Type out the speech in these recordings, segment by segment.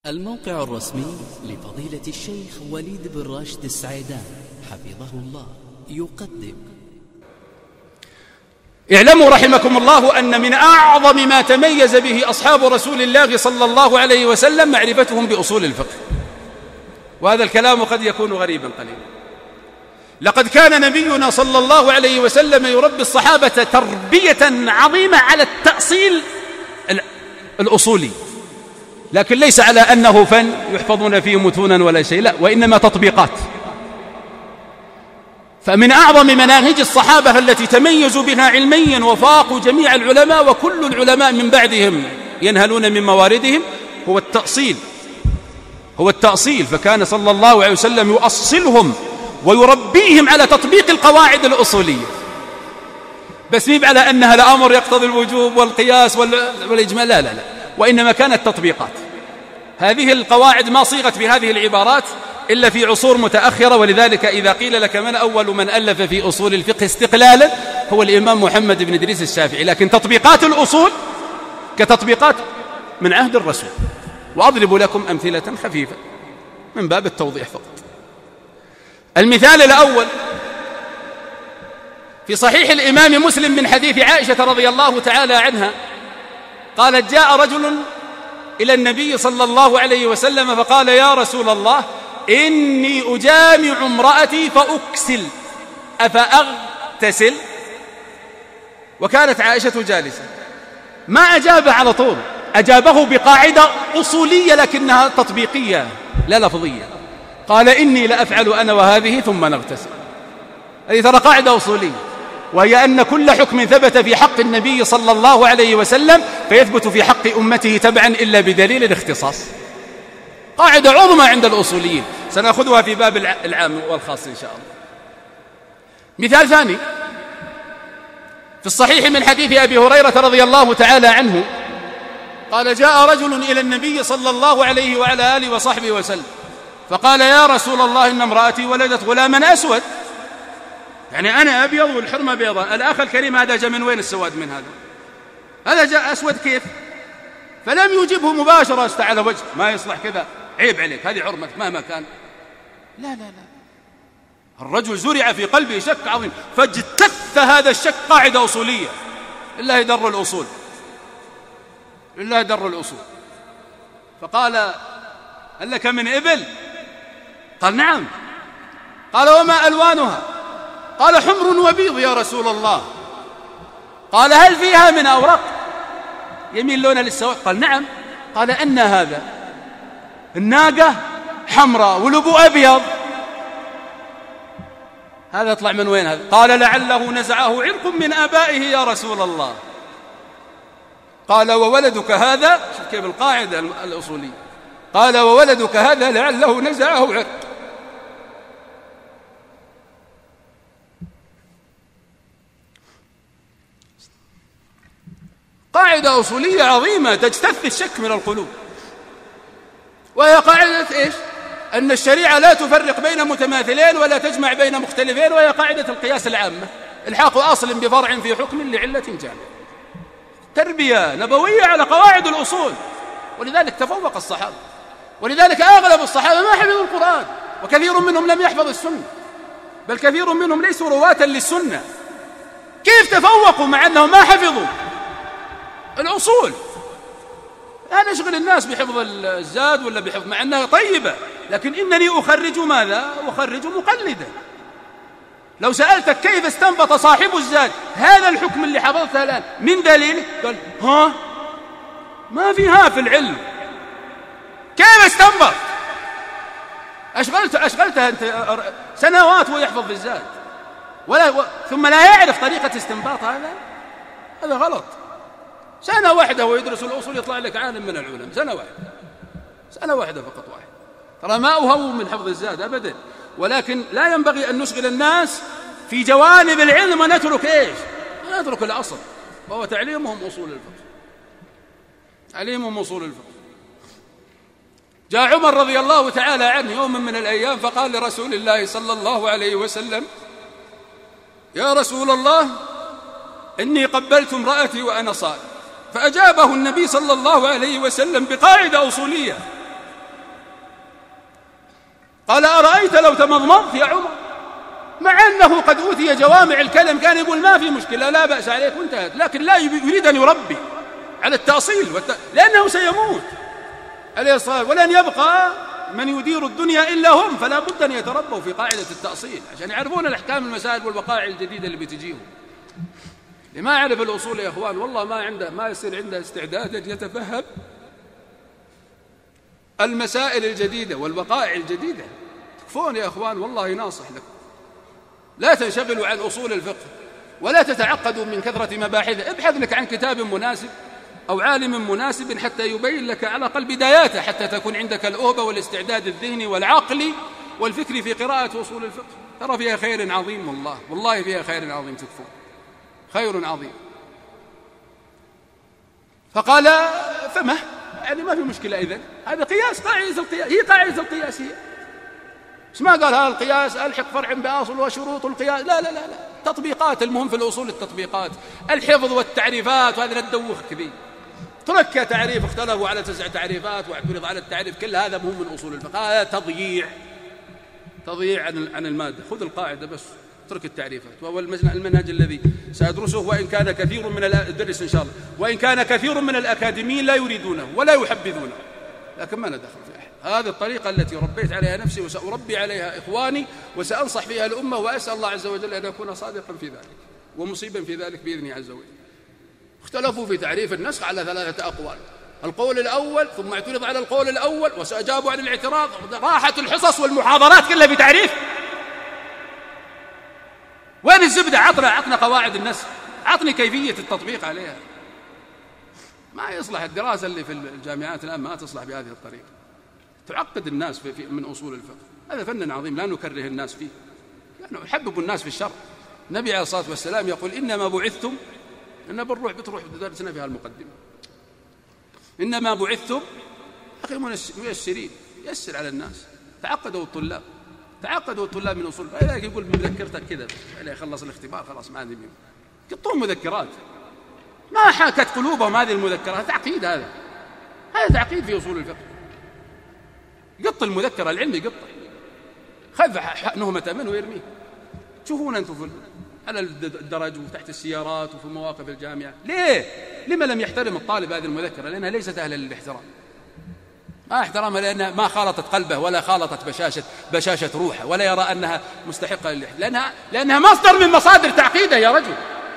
الموقع الرسمي لفضيلة الشيخ وليد بن راشد السعيدان حفظه الله يقدم. اعلموا رحمكم الله أن من أعظم ما تميز به أصحاب رسول الله صلى الله عليه وسلم معرفتهم بأصول الفقه، وهذا الكلام قد يكون غريبا قليلا. لقد كان نبينا صلى الله عليه وسلم يربي الصحابة تربية عظيمة على التأصيل الأصولي، لكن ليس على أنه فن يحفظون فيه متونا ولا شيء، لا، وإنما تطبيقات. فمن أعظم مناهج الصحابة التي تميزوا بها علميا وفاقوا جميع العلماء، وكل العلماء من بعدهم ينهلون من مواردهم، هو التأصيل. فكان صلى الله عليه وسلم يؤصلهم ويربيهم على تطبيق القواعد الأصولية، بس ميب على أنها الأمر يقتضي الوجوب والقياس والإجمال، لا لا لا، وإنما كانت تطبيقات. هذه القواعد ما صيغت بهذه العبارات إلا في عصور متأخرة، ولذلك إذا قيل لك من أول من ألف في أصول الفقه استقلالا هو الإمام محمد بن إدريس الشافعي، لكن تطبيقات الأصول كتطبيقات من عهد الرسول. وأضرب لكم أمثلة خفيفة من باب التوضيح فقط. المثال الأول في صحيح الإمام مسلم من حديث عائشة رضي الله تعالى عنها قالت: جاء رجل إلى النبي صلى الله عليه وسلم فقال: يا رسول الله، إني أجامع امرأتي فأكسل أفأغتسل؟ وكانت عائشة جالسة، ما أجاب على طول، أجابه بقاعدة أصولية لكنها تطبيقية لا لفظية. قال: إني لأفعل أنا وهذه ثم نغتسل. هذه ترى قاعدة أصولية، وهي أن كل حكم ثبت في حق النبي صلى الله عليه وسلم فيثبت في حق أمته تبعا إلا بدليل الاختصاص. قاعدة عظمى عند الأصوليين، سنأخذها في باب العام والخاص إن شاء الله. مثال ثاني في الصحيح من حديث أبي هريرة رضي الله تعالى عنه قال: جاء رجل إلى النبي صلى الله عليه وعلى آله وصحبه وسلم فقال: يا رسول الله، إن امرأتي ولدت غلاما أسود، يعني أنا أبيض والحرمة بيضاء. الأخ الكريم هذا جاء من وين السواد من هذا جاء أسود كيف؟ فلم يجبه مباشرة، استعلى وجه، ما يصلح كذا، عيب عليك، هذه حرمتك مهما كان. لا لا لا، الرجل زرع في قلبه شك عظيم، فاجتث هذا الشك قاعدة أصولية. لله در الأصول، لله در الأصول. فقال: هل لك من إبل؟ قال: نعم. قال: وما ألوانها؟ قال: حمر وبيض يا رسول الله. قال: هل فيها من أورق يميل لونها للسواد؟ قال: نعم. قال: أن هذا؟ الناقة حمراء والأبو أبيض، هذا يطلع من وين هذا؟ قال: لعله نزعه عرق من آبائه يا رسول الله. قال: وولدك هذا؟ شوف كيف القاعدة الأصولية، قال: وولدك هذا لعله نزعه عرق. قاعدة أصولية عظيمة تجتث الشك من القلوب، وهي قاعدة إيش؟ أن الشريعة لا تفرق بين متماثلين ولا تجمع بين مختلفين، وهي قاعدة القياس العامة، الحاق أصل بفرع في حكم لعلة جامعة. تربية نبوية على قواعد الأصول، ولذلك تفوق الصحابة، ولذلك أغلب الصحابة ما حفظوا القرآن، وكثير منهم لم يحفظ السنة، بل كثير منهم ليسوا رواة للسنة. كيف تفوقوا مع أنهم ما حفظوا الأصول؟ لا نشغل الناس بحفظ الزاد ولا بحفظ، مع أنها طيبة، لكن إنني أخرج ماذا؟ أخرج مقلدا. لو سألتك كيف استنبط صاحب الزاد هذا الحكم اللي حفظته الآن من دليل؟ قال: ها، ما فيها في العلم. كيف استنبط؟ أشغلته أنت سنوات ويحفظ في الزاد ثم لا يعرف طريقة استنباط، هذا غلط. سنة واحدة ويدرس الأصول يطلع لك عالم من العلم، سنة واحدة فقط واحد. ترى ما أهو من حفظ الزاد أبدا، ولكن لا ينبغي أن نشغل الناس في جوانب العلم ونترك إيش؟ نترك الأصل، وهو تعليمهم أصول الفقه، تعليمهم أصول الفقه. جاء عمر رضي الله تعالى عنه يوم من الأيام فقال لرسول الله صلى الله عليه وسلم: يا رسول الله، إني قبلت امرأتي وأنا صائم. فأجابه النبي صلى الله عليه وسلم بقاعدة أصولية: قال أرأيت لو تمضمضت يا عمر، مع أنه قد أوتي جوامع الكلم كان يقول ما في مشكلة لا بأس عليك وانتهت، لكن لا يريد أن يربي على التأصيل لأنه سيموت عليه الصلاة، ولن يبقى من يدير الدنيا إلا هم، فلا بد أن يتربوا في قاعدة التأصيل عشان يعرفون الأحكام المسائل والوقائع الجديدة اللي بتجيهم. اللي ما يعرف الأصول يا إخوان والله ما يصير عنده استعداد يتفهم المسائل الجديدة والوقائع الجديدة. تكفون يا إخوان والله ناصح لكم، لا تنشغلوا عن أصول الفقه ولا تتعقدوا من كثرة مباحثه، ابحث لك عن كتاب مناسب أو عالم مناسب حتى يبين لك على الأقل بداياته، حتى تكون عندك الأهبة والاستعداد الذهني والعقلي والفكري في قراءة أصول الفقه. ترى فيها خير عظيم، والله فيها خير عظيم، تكفون خير عظيم. فقال فما يعني ما في مشكلة، إذن هذا قياس، قاعدة القياس هي قاعدة القياس، هي بس ما قال هذا القياس ألحق فرع بأصل وشروط القياس، لا لا لا لا، تطبيقات. المهم في الأصول التطبيقات، الحفظ والتعريفات، وهذا لا تدوخ كذي. ترك تعريف اختلفوا على 9 تعريفات واعترض على التعريف، كل هذا مهم من أصول الفقه، هذا تضييع عن المادة. خذ القاعدة بس، ترك التعريفات. وهو المنهج الذي سأدرسه، وإن كان كثير من الدرس إن شاء الله، وإن كان كثير من الأكاديميين لا يريدونه ولا يحبذونه، لكن ما ندخل في أحد. هذه الطريقة التي ربيت عليها نفسي وسأربي عليها إخواني وسأنصح فيها الأمة، وأسأل الله عز وجل أن يكون صادقا في ذلك ومصيبا في ذلك بإذنه عز وجل. اختلفوا في تعريف النسخ على 3 أقوال، القول الأول ثم اعترض على القول الأول وسأجابوا عن الاعتراض، راحت الحصص والمحاضرات كلها في تعريف. وين الزبدة؟ عطنا قواعد النسخ، عطني كيفية التطبيق عليها. ما يصلح الدراسة اللي في الجامعات الآن، ما تصلح بهذه الطريقة، تعقد الناس من أصول الفقه. هذا فن عظيم لا نكره الناس فيه، لأنه يحبب الناس في الشر. النبي عليه الصلاة والسلام يقول إنما بعثتم، إنما بتروح درسنا فيها المقدمة، إنما بعثتم أخي ميسرين، يسر على الناس. تعقدوا الطلاب من أصول، فلذلك يقول بمذكرتك كذا إلى يخلص الاختبار خلاص ما عندي مين، قطهم مذكرات ما حاكت قلوبهم هذه المذكرات. تعقيد، هذا تعقيد في أصول الفقه. قط المذكرة العلمي، قطه، خذ نهمة منه ويرميه. تشوفون أنتم على الدرج وتحت السيارات وفي مواقف الجامعة. لما لم يحترم الطالب هذه المذكرة؟ لأنها ليست أهلا للاحترام، ما احترامها، لأنها ما خالطت قلبه ولا خالطت بشاشة روحه، ولا يرى أنها مستحقة لأنها مصدر من مصادر تعقيده يا رجل.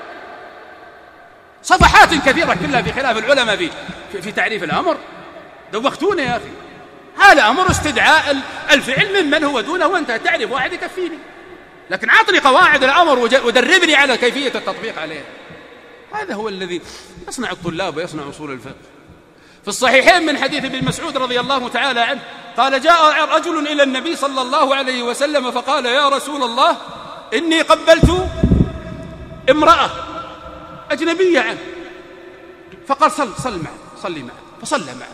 صفحات كثيرة كلها في خلاف العلماء في تعريف الأمر. دوختونا يا أخي، هذا أمر استدعاء الفعل ممن هو دونه، وأنت تعرف واحد يكفيني، لكن عطني قواعد الأمر ودربني على كيفية التطبيق عليه. هذا هو الذي يصنع الطلاب ويصنع أصول الفقه. في الصحيحين من حديث ابن مسعود رضي الله تعالى عنه قال جاء رجل إلى النبي صلى الله عليه وسلم فقال يا رسول الله إني قبلت امرأة أجنبية عنه، فقال صلي معه، فصلى معه.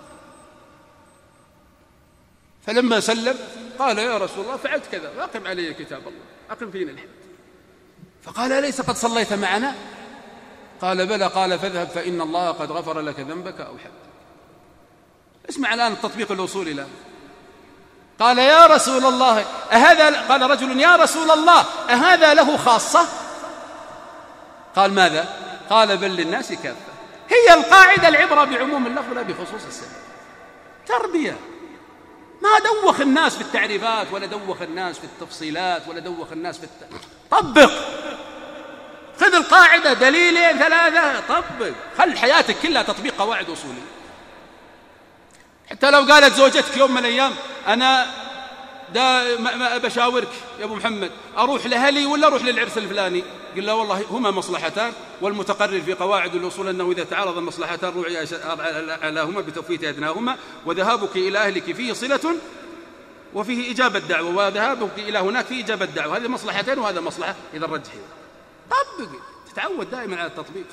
فلما سلم قال يا رسول الله فعلت كذا، فأقم علي كتاب الله، أقم فينا الحد. فقال أليس قد صليت معنا؟ قال بلى. قال فاذهب فإن الله قد غفر لك ذنبك أو حد. اسمع الآن التطبيق الأصولي له. قال يا رسول الله قال رجل يا رسول الله أهذا له خاصة؟ قال ماذا؟ قال بل للناس كافة. هي القاعدة العبرة بعموم اللفظ لا بخصوص السبب. تربية، ما دوخ الناس في التعريفات ولا دوخ الناس في التفصيلات ولا دوخ الناس في طبق. خذ القاعدة دليلين 3 طبق، خل حياتك كلها تطبيق قواعد أصولية. حتى لو قالت زوجتك يوم من الأيام أنا ما بشاورك يا أبو محمد أروح لأهلي ولا أروح للعرس الفلاني، قل له والله هما مصلحتان، والمتقرر في قواعد الأصول أنه إذا تعارض المصلحتان رعي أعلاهما بتفويت أدناهما، وذهابك إلى أهلك فيه صلة وفيه إجابة دعوة، وذهابك إلى هناك فيه إجابة دعوة، هذه مصلحتين وهذا مصلحة، إذا الرجح طبق، تتعود دائما على التطبيق.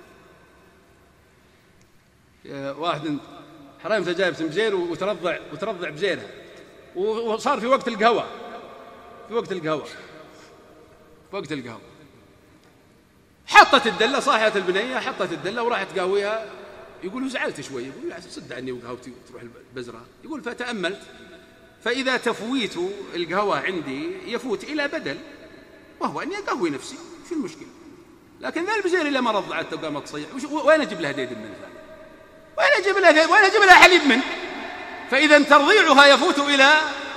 واحد حرامته جايب بزير وترضع بزيرها، وصار في وقت القهوة حطت الدلة، صاحت البنية حطت الدلة وراحت تقاويها. يقول زعلت شوي، يقول صد عني وقهوتي وتروح البزرة. يقول فتأملت فإذا تفويت القهوة عندي يفوت إلى بدل، وهو أني أقهوي نفسي، في المشكلة؟ لكن ذا البزير إلا ما رضعت وقامت تصيح، وين أجيب لها ديد منه؟ وين أجيب لها حليب منه؟ فإذا ترضيعها يفوت إلى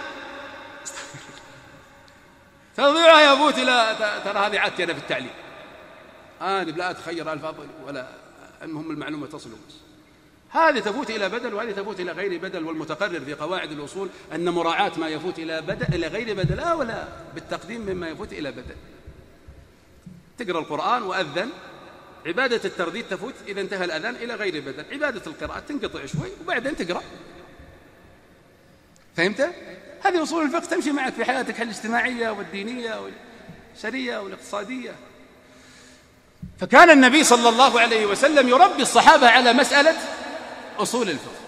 ترى هذه عادتي أنا في التعليم، أنا لا أتخير ألفاظ ولا المهم المعلومة تصل بس. هذه تفوت إلى بدل وهذه تفوت إلى غير بدل، والمتقرر في قواعد الأصول أن مراعاة ما يفوت إلى غير بدل أولى بالتقديم مما يفوت إلى بدل. تقرأ القرآن وأذن، عبادة الترديد تفوت إذا انتهى الأذان إلى غير بدل، عبادة القراءة تنقطع شوي وبعدين تقرأ. فهمت؟ هذه أصول الفقه تمشي معك في حياتك الاجتماعية والدينية والأسرية والاقتصادية. فكان النبي صلى الله عليه وسلم يربي الصحابة على مسألة أصول الفقه.